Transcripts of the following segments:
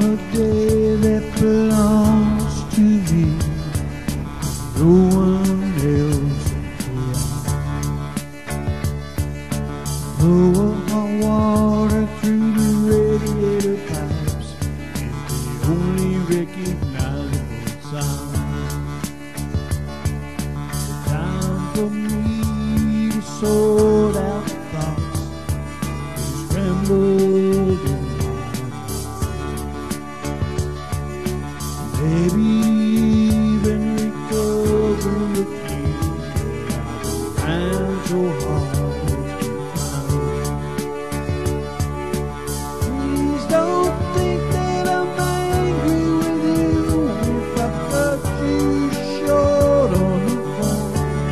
a day that belongs to me. No one else around. Blow a hot water through the radiator pipes is the only recognizable sound. It's time for me to sort out the thoughts that scrambled in my mind. Maybe even recover a few that I find so hard to find. Please don't think that I'm angry with you if I cut you short on the phone.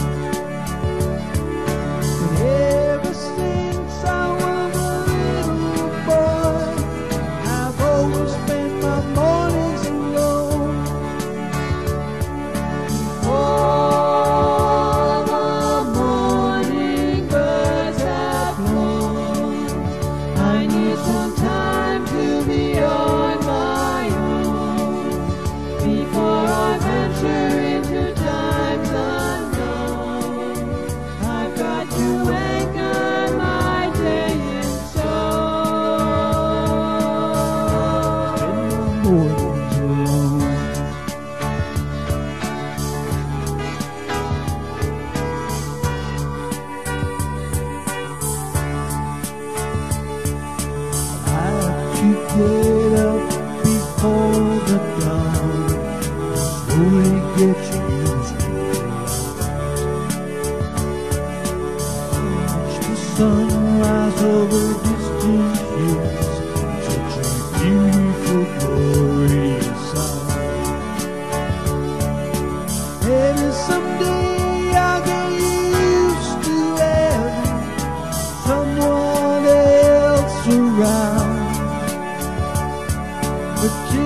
But ever since I was a little boy, I've always spent my mornings alone. Before the morning birds have flown, I need some time to be on my own before I venture into times unknown. I've got to anchor my day in song. Spend my mornings alone. I have to get up before the dawn, slowly get used to it. Watch the sunrise over distant hills, such a beautiful, glorious sight. Maybe someday I'll get used to having someone else around. But